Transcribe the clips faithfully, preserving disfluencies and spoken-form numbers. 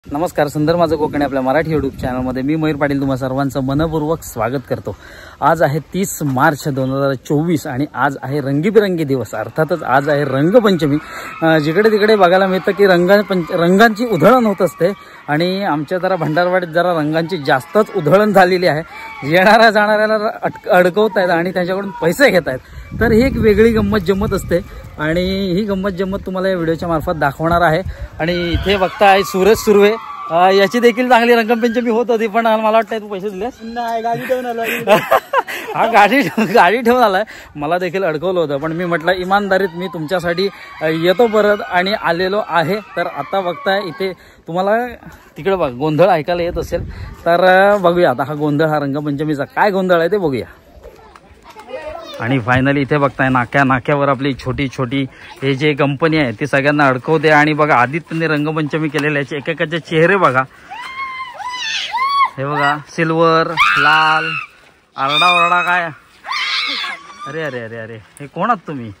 नमस्कार, सुंदर माझं कोकणी आपल्या मराठी यूट्यूब चॅनलमध्ये मी मयूर पाटील तुम्हा सर्वांचं मनपूर्वक स्वागत करतो। आज आहे तीस मार्च दोन हजार चोवीस आणि आज आहे रंगीबिरंगी दिवस, अर्थातच आज आहे रंगपंचमी। जिकडे तिकडे बघायला मिळतं की रंगा रंगांची उधळण होत असते आणि आमच्या जरा भंडारवाडीत जरा रंगांची जास्तच उधळण झालेली आहे। येणाऱ्या जाणाऱ्याला अडकवत आहेत आणि त्यांच्याकडून पैसे घेत आहेत। तर ही एक वेगळी गंमत जम्मत असते आणि ही गंमत जम्मत तुम्हाला या व्हिडिओच्या मार्फत दाखवणार आहे। आणि इथे बघताय सूरज सुर्वे, याची देखील चांगली रंगपंचमी होत होती, पण मला वाटतं तू पैसे दिलेस नाही, गाडी ठेवून आलो। हा गाडी गाडी ठेवून आलाय, मला देखील अडकवलं होतं, पण मी म्हटलं इमानदारीत मी तुमच्यासाठी येतो परत आणि आलेलो आहे। तर आता बघताय इथे तुम्हाला तिकडे बघ गोंधळ ऐकायला येत असेल, तर बघूया आता हा गोंधळ, हा रंगपंचमीचा काय गोंधळ आहे ते बघूया। आणि फायनली इथे बघताय नाक्या नाक्यावर आपली छोटी छोटी हे जे कंपनी आहे ती सगळ्यांना अडकवते। आणि बघा आदित्यने रंगपंचमी केलेल्याचे एकेकाचे चेहरे बघा, हे बघा सिल्वर, लाल, आरडा ओरडा काय, अरे अरे अरे अरे हे कोण आहात तुम्ही?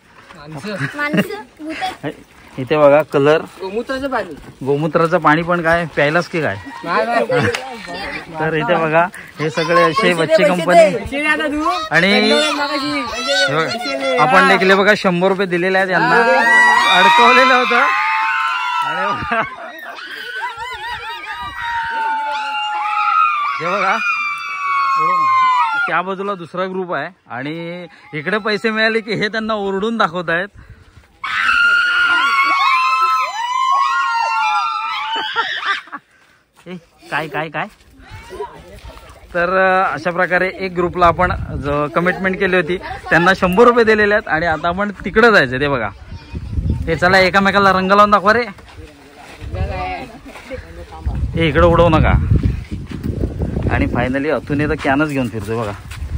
इथे बघा कलर, गोमूत्राचं पाणी, गोमूत्राचं पाणी पण काय प्यायलाच की काय? तर इथे बघा हे सगळे असे बच्चे कंपनी आणि आपण लेखले बघा शंभर रुपये दिलेले आहेत यांना, अडकवलेलं होतं। आणि हे बघा त्या बाजूला दुसरा ग्रुप आहे आणि इकडे पैसे मिळाले की हे त्यांना ओरडून दाखवत आहेत। काय काय काय तर अशा प्रकारे एक ग्रुपला आपण कमिटमेंट केली होती, त्यांना शंभर रुपये दिलेले आहेत आणि आता आपण तिकडे जायचं। ते बघा हे चला एकामेकाला रंग लावून दाखवा रे, हे इकडे उडवू नका। आणि फायनली अतुने तर कॅनच घेऊन फिरतोय बघा।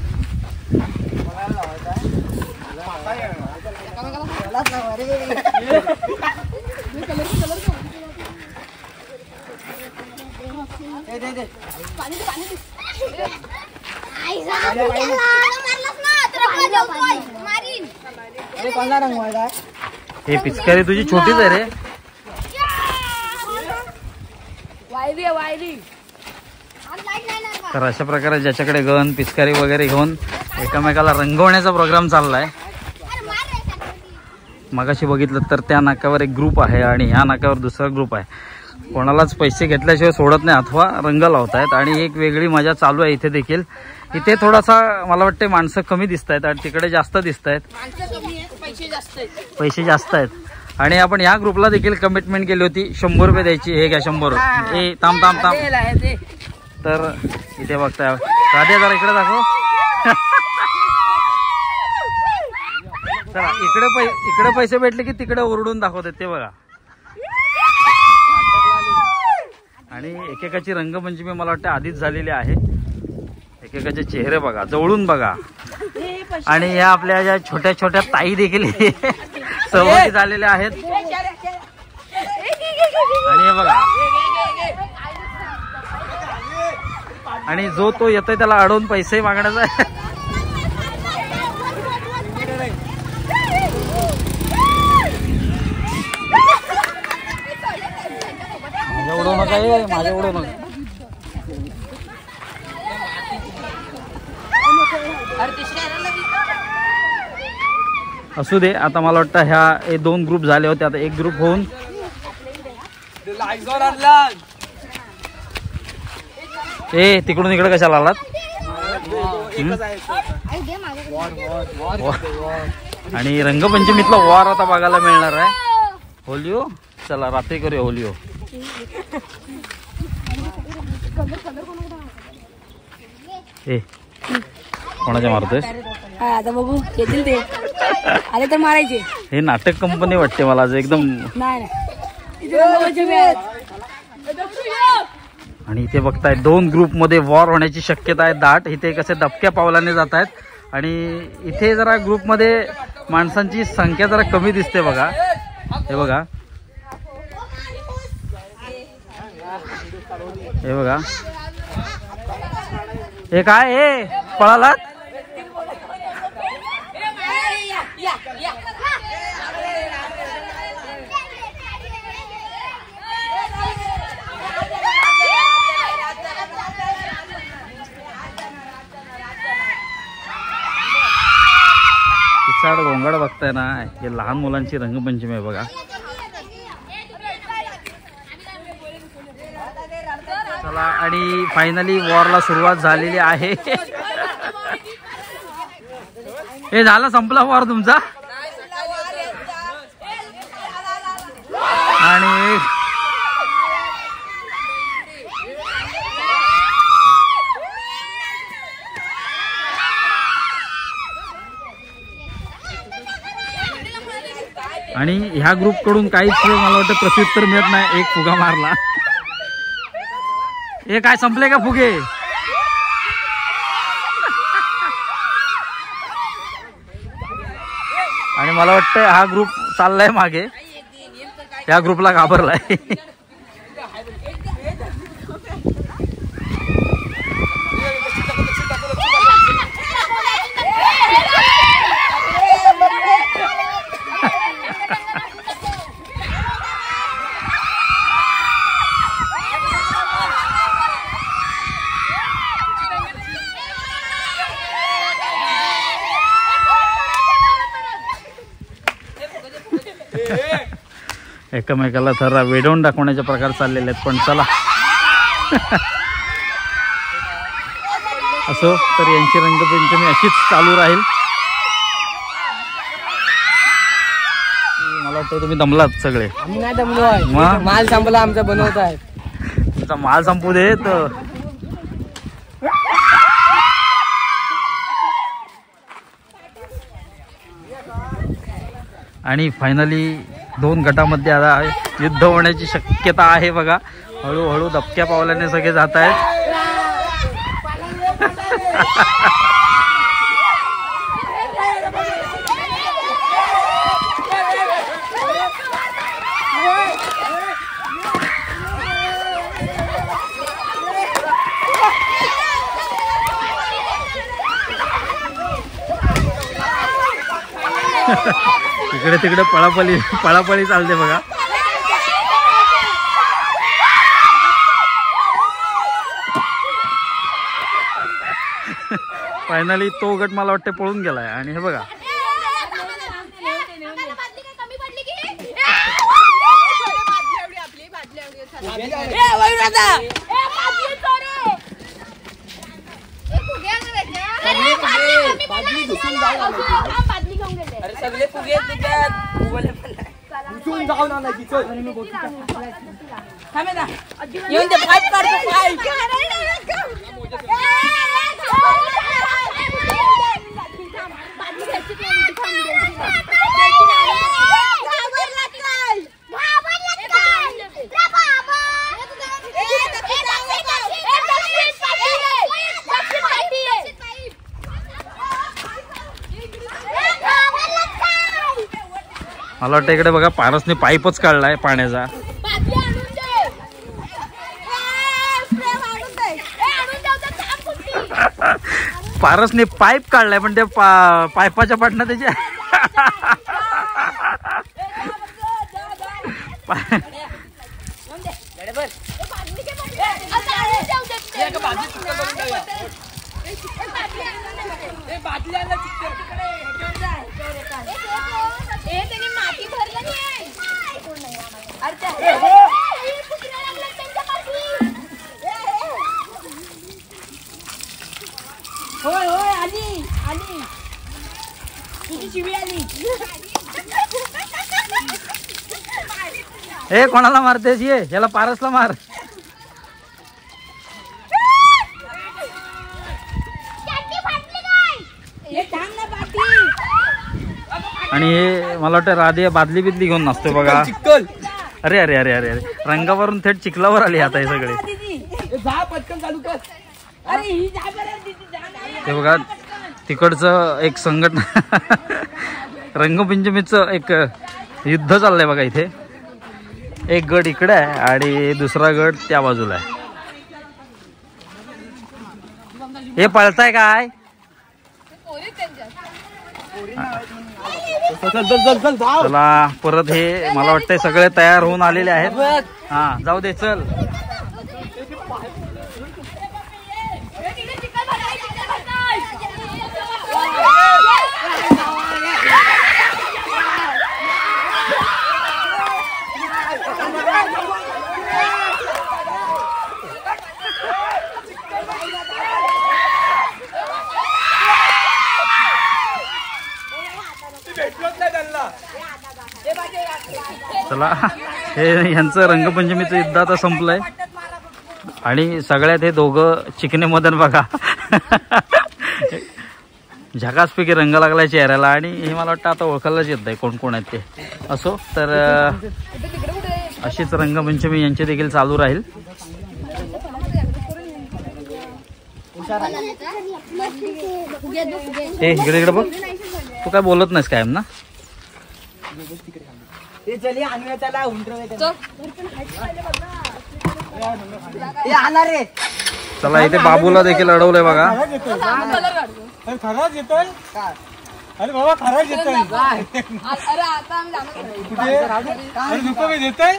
हे पिचकारी तुझी छोटीच आहे रे। तर अशा प्रकारे ज्याच्याकडे गन पिचकारी वगैरे घेऊन एकामेकाला रंगवण्याचा प्रोग्राम चाललाय। मगाशी बघितलं तर त्या नाक्यावर एक ग्रुप आहे आणि ह्या नाक्यावर दुसरा ग्रुप आहे। कोणालाच पैसे घेतल्याशिवाय सोडत नाही अथवा रंग लावतायत आणि एक वेगळी मजा चालू आहे इथे देखील। इथे थोडासा मला वाटते माणसं कमी दिसत आहेत आणि तिकडे जास्त दिसत आहेत, पैसे जास्त आहेत। आणि आपण ह्या ग्रुपला देखील कमिटमेंट केली होती शंभर रुपये द्यायची। हे घ्या शंभर, हे थांब थांब थांब। तर इथे बघताय राधे, जरा इकडे दाखव। चला इकडे पै इकडे पैसे भेटले की तिकडे ओरडून दाखवतात ते बघा। आणि एकेकाची रंगपंचमी मला वाटतं आधीच झालेली आहे, एकेकाचे चेहरे बघा, जवळून बघा। आणि या आपल्या ज्या छोट्या छोट्या ताई देखील सहभागी झालेल्या आहेत। आणि हे बघा, आणि जो तो येतोय त्याला अडवून पैसे मागण्याचा। माझ्या उडवू नका, ये माझ्या उडवू नका। असू दे, आता मला वाटतं ह्या दोन ग्रुप झाले होते, आता एक ग्रुप होऊन ए तिकडून इकडे कशाला आलात? आणि रंगपंचमीतला वार आता बघायला मिळणार आहे। होलिओ, चला रात्री करूया होलिओ। ए कोणाच्या मारतोय? आता बघू येतील ते, आले तर मारायचे। हे नाटक कंपनी वाटते मला आज एकदम। आणि इथे बघताय दोन ग्रुप मध्ये वॉर होण्याची शक्यता आहे दाट। इथे कसे दबक्या पावलाने जात आहेत आणि इथे जरा ग्रुप मध्ये माणसांची संख्या जरा कमी दिसते बघा। हे बघा, हे बघा, हे काय हे पळालात? गोंगाड बघताय ना, हे लहान मुलांची रंगपंचमी आहे बघा. चला आणि फायनली वॉरला सुरुवात झालेली आहे. हे झालं, संपला वॉर तुमचा. आणि आणि ह्या ग्रुप कडून काहीच मला वाटतं प्रत्युत्तर मिळत नाही. एक फुगा मारला. हे काय संपले का फुगे? आणि मला वाटतं हा ग्रुप चाललाय मागे, या ग्रुपला घाबरलाय. एकमेकाला थरा वेडवून दाखवण्याचे प्रकार चाललेले आहेत. पण चला असो, तर यांची रंगपंचमी अशीच चालू राहील. मला वाटतं तुम्ही दमलात सगळे. आम्ही नाही दमलो, माल संपला आमचा, बनवत आहे. तुमचा माल संपू दे. तर आणि फायनली दोन गटामध्ये आता युद्ध होण्याची शक्यता आहे बघा. हळूहळू दबक्या पावलाने सगळे जात आहेत. इकडे तिकडे पळापळी पळापळी चालते बघा. फायनली तो गट मला वाटते पळून गेलाय. आणि हे बघा, सगळे फुगे येऊन ते पाईप काढतो. मला वाटतं इकडे बघा पारसने पाईपच काढलाय पाण्याचा. पारसने पाईप काढलाय पण त्या पाईपाच्या पाटणं त्याच्या होय होय आली आली तुझी शिवी आली. हे कोणाला मारतेस? ये याला पारसला मार. आणि हे मला वाटतं राधे बादली बिदली घेऊन नसतो बघा. अरे अरे अरे अरे अरे रंगावरून थेट चिखलावर आली आता हे सगळे. ते बघा तिकडचं एक संघटना रंगपंचमीचं एक युद्ध चाललंय बघा. इथे एक गट इकडे आहे आणि दुसरा गट त्या बाजूला आहे. हे पळताय काय? चला परत हे मला वाटतंय सगळे तयार होऊन आलेले आहेत. हा जाऊ दे चल. चला, हे यांचं रंगपंचमीचं युद्ध आता संपलंय आणि सगळ्यात हे दोघं चिकने मदन बघा झकासपैकी रंग लागलाय चेहऱ्याला आणि हे मला वाटतं आता ओळखायलाच येत नाही कोण कोण आहेत ते. असो तर अशीच रंगपंचमी यांची देखील चालू राहील. हे इकडे इकडे बघ, तू काय बोलत नाहीस कायम ना. चला इथे बाबूला देखील अडवलंय बघा. खराच येतोय. अरे बाबा खराच येतोय. येतोय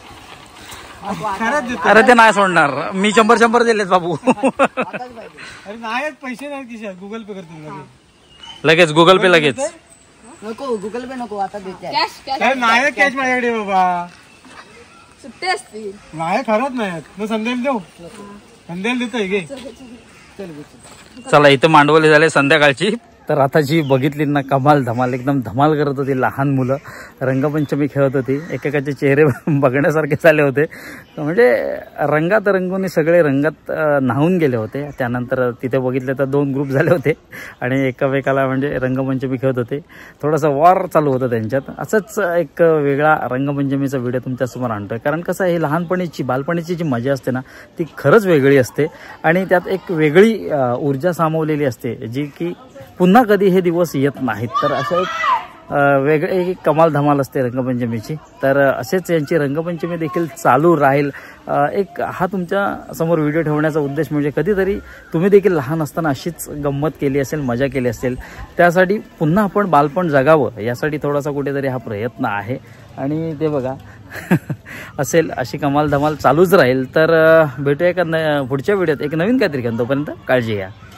अरे ते नाही सोडणार मी. शंभर शंभर दिलेत बाबू. अरे नाही पैसे नाही खिशात. गुगल पे करतो लगेच. गुगल पे लगेच. नको गुगल पे नको आता देते. नाही कॅश माझ्याकडे बाबा. सुट्टे असतील. नाही खरंच नाही. मग संध्याकाळी देऊ. संध्याकाळी देतोय घे. चला इथे मांडवली झाले संध्याकाळची. तर आता जी बघितली ना कमाल धमाल, एकदम धमाल करत होती लहान मुलं. रंगपंचमी खेळत होती. एकेकाचे चेहरे बघण्यासारखे झाले होते. म्हणजे रंगात रंगून सगळे रंगात न्हावून गेले होते. त्यानंतर तिथे बघितले तर दोन ग्रुप झाले होते आणि एकामेकाला म्हणजे रंगपंचमी खेळत होते. थोडंसं वॉर चालू होतं त्यांच्यात. असंच एक वेगळा रंगपंचमीचा व्हिडिओ तुमच्यासमोर आणतोय. कारण कसं आहे, लहानपणीची बालपणीची जी मजा असते ना ती खरंच वेगळी असते आणि त्यात एक वेगळी ऊर्जा सामावलेली असते जी की पुन्हा कधी हे दिवस येत नाहीत. तर असं एक वेगळे एक कमाल धमाल असते रंगपंचमीची. तर असेच यांची रंगपंचमी देखील चालू राहील. एक हा तुमच्या समोर व्हिडिओ ठेवण्याचा उद्देश म्हणजे कधीतरी तुम्ही देखील लहान असताना अशीच गंमत केली असेल, मजा केली असेल, त्यासाठी पुन्हा आपण बालपण जगावं यासाठी थोडासा कुठेतरी हा प्रयत्न आहे. आणि ते बघा असेल अशी कमाल धमाल चालूच राहील. तर भेटूया का पुढच्या व्हिडिओत एक नवीन काहीतरी घेऊन. तोपर्यंत काळजी घ्या.